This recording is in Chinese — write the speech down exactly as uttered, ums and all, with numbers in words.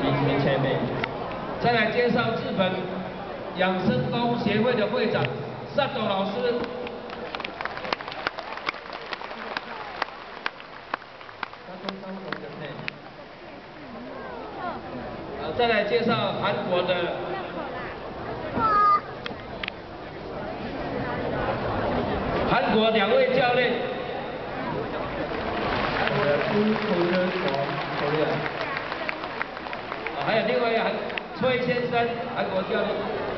Please check me。再来介绍日本养生功协会的会长萨斗老师。 再来介绍韩国的韩国两位教练，韩国的朱口科教练，啊，还有另外一个崔先生，韩国教练。